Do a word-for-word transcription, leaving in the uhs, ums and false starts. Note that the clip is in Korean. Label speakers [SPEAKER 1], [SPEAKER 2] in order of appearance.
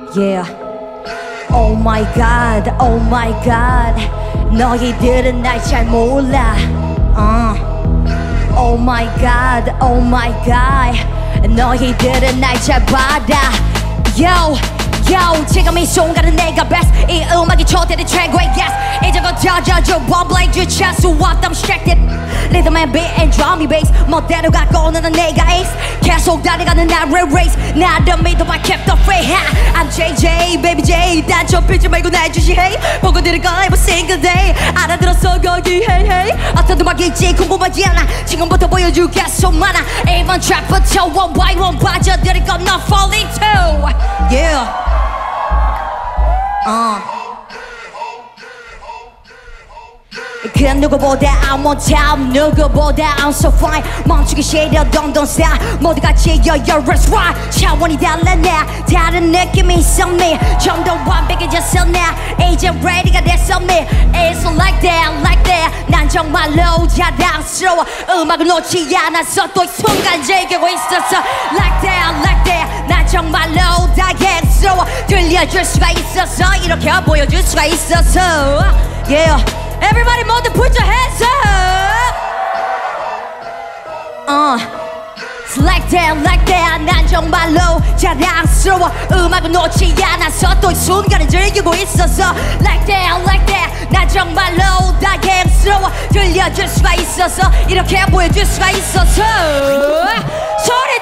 [SPEAKER 1] Yeah. Oh my god, oh my god. 너희들은 날 잘 몰라. uh. Oh my god, oh my god. 너희들은 날 잘 받아. Yo, yo. 지금 이 순간은 내가 best. 이 음악이 초대된 최고의 guest. 이제 곧 젖어줘 one blade 주차 수업 I'm distracted. Rhythm and beat and drum and bass. 멋대로 가고는 난 내가 ace. 계속 달려가는 나를 race. 나를 믿어 I kept the faith. I'm J J, baby J. 단점 빌지 말고 날 주시해. 보고 들을 거 every single day. 알아들었어 거기 hey hey. 어떤 음악일지 궁금하지 않아. 지금부터 보여주겠어 많아. 일번 트랙부터 one by one 빠져들일 건 not falling too. Yeah. Uh. 그 누구보다 I'm on top. 누구보다 I'm so fine. 멈추기 싫어 don't don't stop. 모두 같이 yo yo let's ride. 차원이 달라 나 다른 느낌이 있어 me. 좀 더 완벽해졌어 나 이제 ready가 됐어 me. It's like that like that. 난 정말로 자랑스러워. 음악을 놓지 않았어. 또 이 순간 즐기고 있었어. Like that like that. 난 정말로 다행스러워. 들려줄 수가 있었어. 이렇게 보여줄 수가 있었어. Yeah. Everybody 모두 put your hands up. Uh, it's like that, like that. 난 정말로 자랑스러워. 음악을 놓지 않았어. 또 이 순간을 즐기고 있었어. Like that, like that. 난 정말로 다행스러워. 들려줄 수가 있었어. 이렇게 보여줄 수가 있었어. 소리